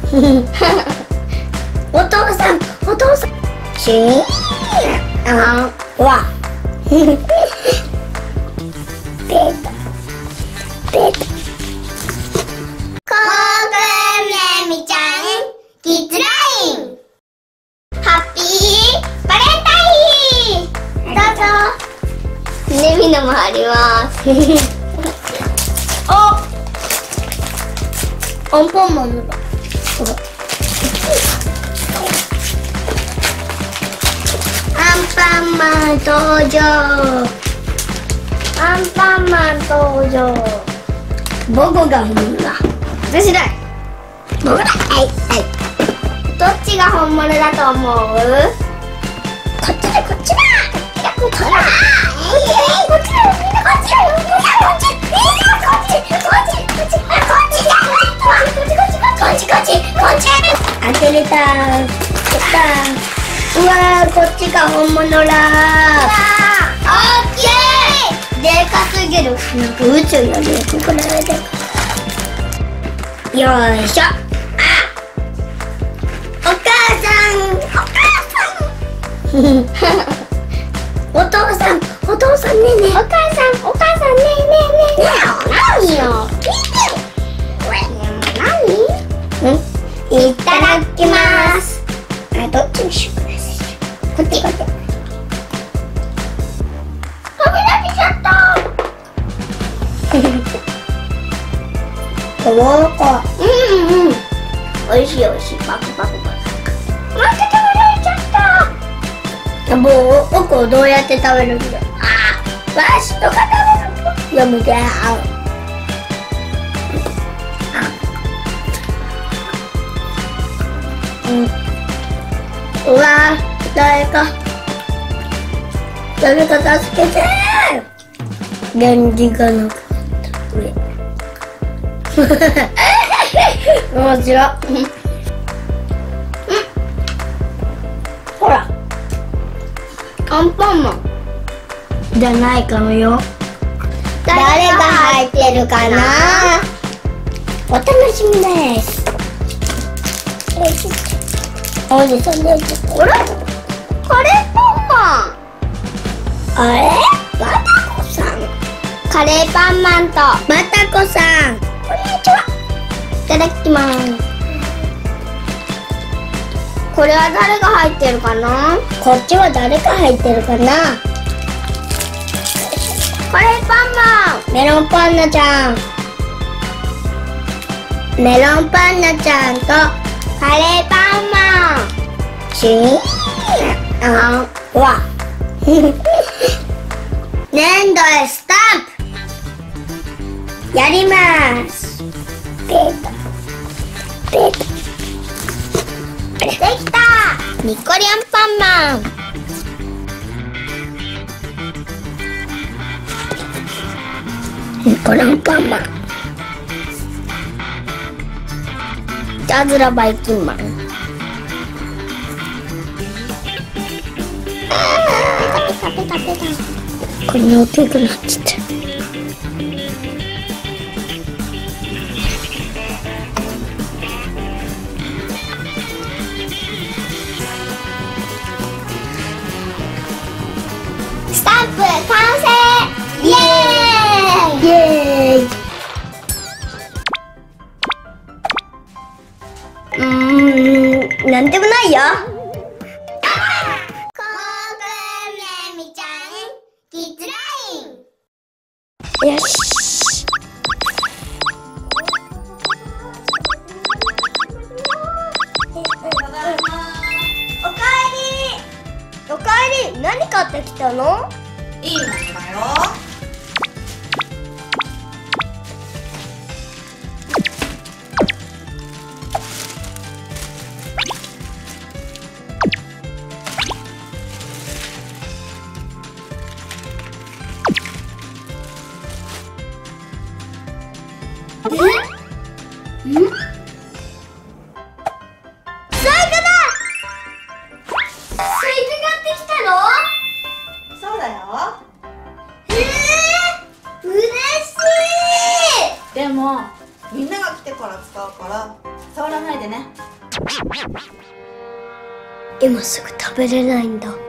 お父さん、お父さん。シーン。あ、わ。ペータ。ペータ。コークメミちゃん、キッズライン。ハッピーバレンタイン。どうぞ。ね、みんなもあります。アンパンマンのだ。ほら。アンパンマン登場。アンパンマン登場。僕が本物だ。私だ。僕だ。はいはい。どっちが本物だと思う？こっちだこっちだ。こっちだ。こっちだ。こっちだ。みんなこっちだよ。みんなこっち。みんなこっち。こっち。こっち。こっちだ。こっちこっち開けれた。やった。うわー、こっちが本物だ。オッケー。でかすぎる。なんか宇宙よりここられてる。よいしょ。あ、お母さん、お母さん。お父さん、お父さんねえねえ。お母さん、お母さんねえねえねえ。何よ。いただきます。あ、どっちにしようかな。こっちこっち。はみ出しちゃった。おいしいおいしい。パクパクパク。待って、食べられちゃった。もう僕をどうやって食べるんだ。あ、わしとか食べる。やめて。うわー、誰か助けてー。電気がなくなった上。面白い。ほら、アンパンマンじゃないかもよ。誰が入ってるかな。お楽しみです。おじさんです。これカレーパンマン。あれバタコさん。カレーパンマンとバタコさん、こんにちは。いただきます。これは誰が入ってるかな。こっちは誰が入ってるかな。カレーパンマン。メロンパンナちゃん。メロンパンナちゃんとカレーパンマン。シーン。あ、わ。粘土へスタンプ。やります。ペータペータ。できた。ニコリアンパンマン。ニコリアンパンマン。いたずらバイキンマン。これの手がなっちゃった。スタンプ完成。イエーイイエーイ。なんでもないよ。よし。おかえり。おかえり。何買ってきたの？ いいものだよ。 スイカだ。スイカ買ってきたの？ そうだよ。 ないでね。 今すぐ食べれないんだ。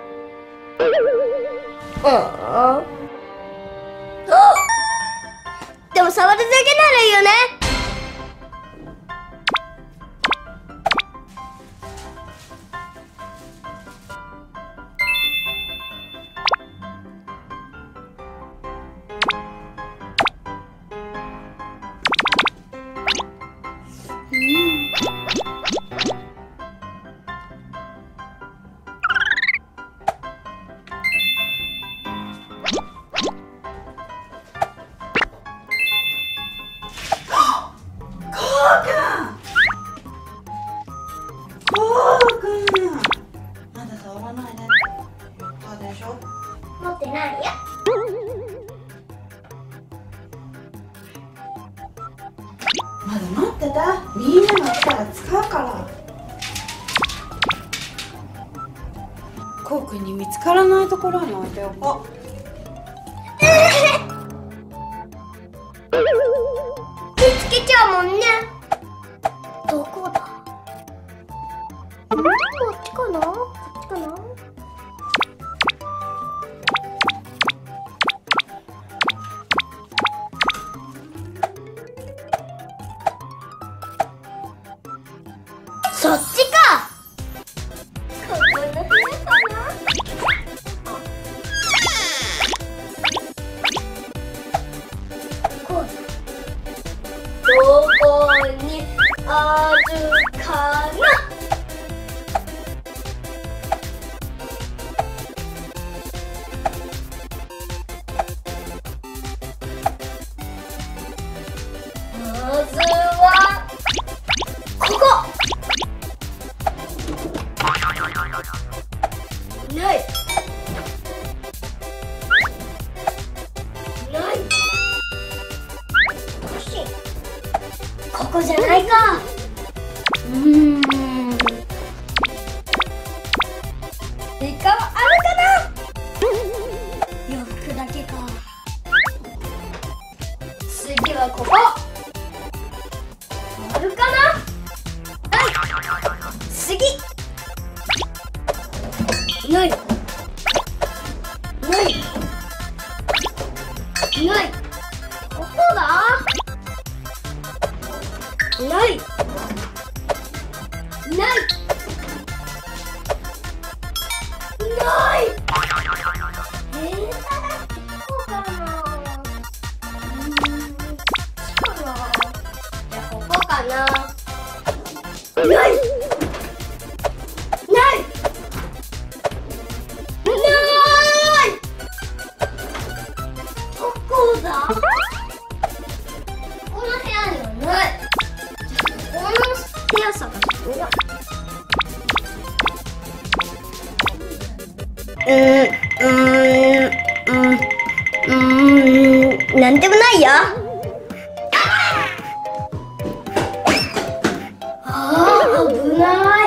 でも触るだけならいいよね。 まだ触らないで。そうでしょ。 持ってないよ。 まだ待ってた。みんなが来たら使うから。こうくんに見つからないところに置いておこう。 見つけちゃうもんね。どこだ？こっちかな？こっちかな？そっちか。ここの部屋かな？こうだ。どこにあるかな？まずはここ。ないない。よし、ここじゃないか。イカはあるかな。洋服だけか。次はここ。あるかな。はい、次。ない。ない。ない。どこだ。ない。ない。ない。こうかな。じゃあここかな。ない。ない。どこだ。この部屋にはない。この部屋探してみよう。なんでもないよ。危ない。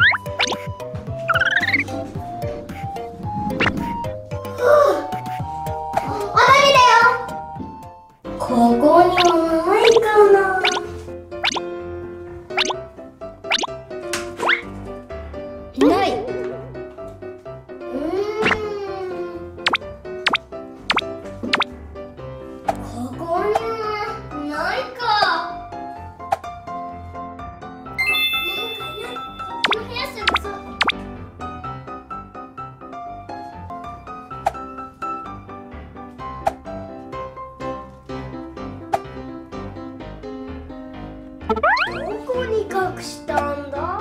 ここにはないかな。ない。ここにはないか。この部屋探そう。どこに隠したんだ。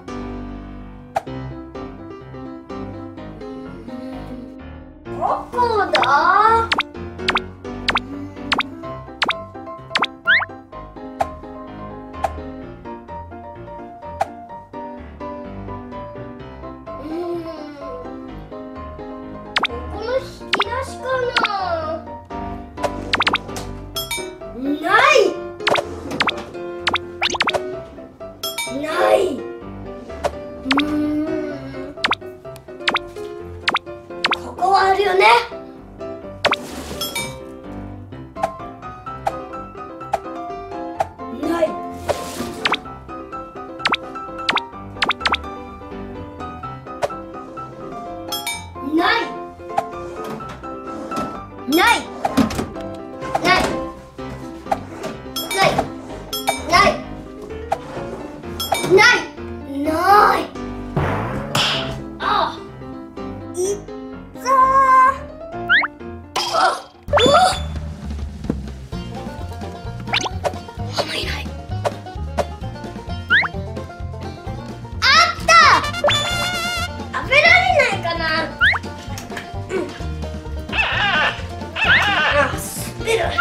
どこだ。ここの引き出しかな。ない。ない。 ない。あ、いったー。あ、うわっ。あんまいない。あった。食べられないかな。うん。あ、滑る。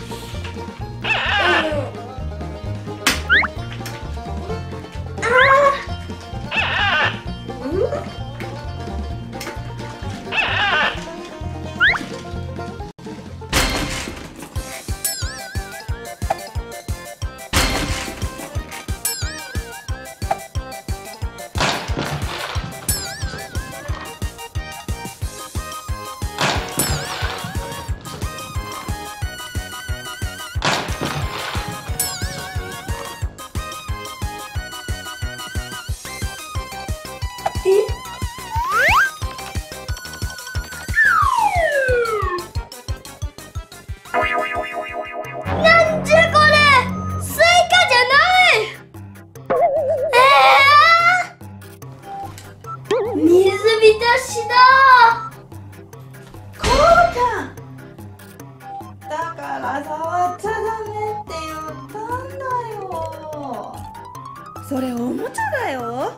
なんじゃこれ、スイカじゃない。水浸しだ。 こうちゃん、だから触っちゃダメって言ったんだよ。それおもちゃだよ。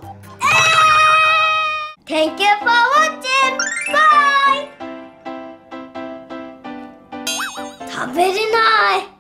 Thank you for watching. Bye. 食べれない。